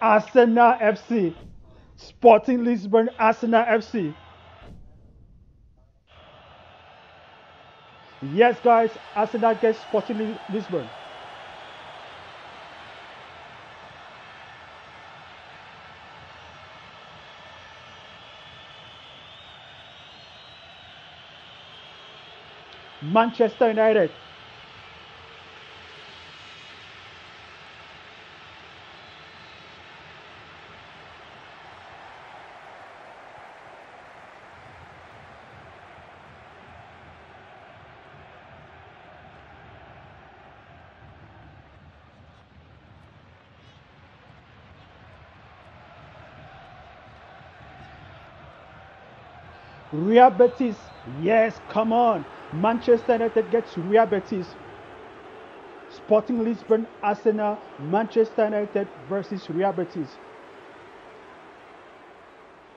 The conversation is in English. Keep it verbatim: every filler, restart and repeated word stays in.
Arsenal F C. Sporting Lisbon, Arsenal F C. Yes, guys, Arsenal gets Sporting Lis- Lisbon. Manchester United. Real Betis. Yes, come on. Manchester United gets Real Betis. Sporting Lisbon, Arsenal, Manchester United versus Real Betis.